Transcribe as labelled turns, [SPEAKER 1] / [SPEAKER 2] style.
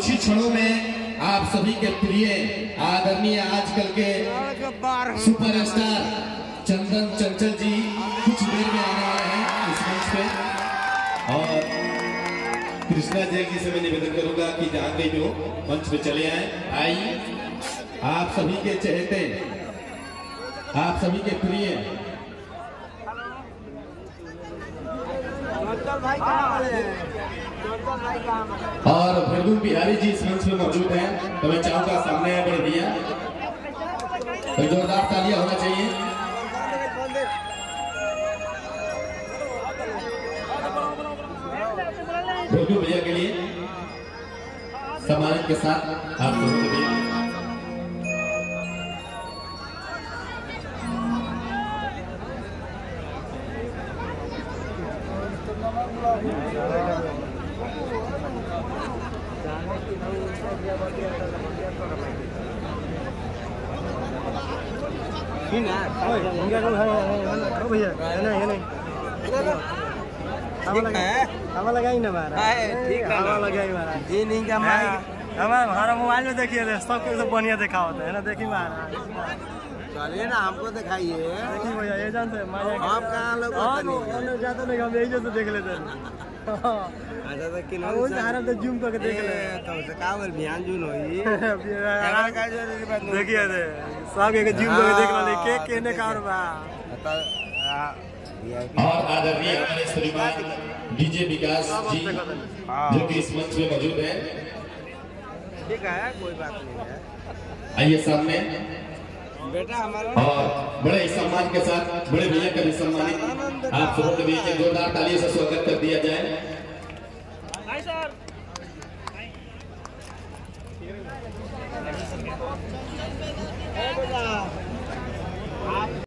[SPEAKER 1] कुछ ही क्षणों में आप सभी के प्रिय आदरणीय आजकल के सुपरस्टार चंदन चंचल जी कुछ देर में आने वाले हैं इस मंच पे। और कृष्णा जय जी से मैं निवेदन करूंगा कि जहां कहीं जो मंच पे चले आए। आइए, आप सभी के चहेते, आप सभी के प्रिय और भृगु बिहारी जी इस मंच में मौजूद हैं, तो मैं चाहूंगा सामने बढ़ दिया तो जोरदार तालियां होना चाहिए। भृगु भैया के लिए सम्मान के साथ आप लोगों को भी
[SPEAKER 2] हवा लगाई ना हवा लगाई जी नहीं का हमारा मोबाइल में देखिए सब कुछ बढ़िया देखा होता है ना। देखिए महाराज चलिए ना हमको दिखाइए। देखिए भैया ये जानते हैं आप कहाँ लोग जाते नहीं, हम यही जैसे देख लेते हैं। अच्छा तो किन तो जूम करके देख ले तो से का बोल बयान जून होई देखिए सब एक जूम करके देख ले के केने कार बा।
[SPEAKER 1] और आदरणीय हमारे श्रीमान डीजे विकास जी जो कि इस मंच में मौजूद है।
[SPEAKER 2] ठीक है, कोई बात नहीं है।
[SPEAKER 1] आइए सामने
[SPEAKER 2] बेटा हमारा
[SPEAKER 1] और बड़े सम्मान के साथ बड़े भैया का भी सम्मानित आप सबों के बीच जोरदार तालियों से स्वागत कर दिया जाए।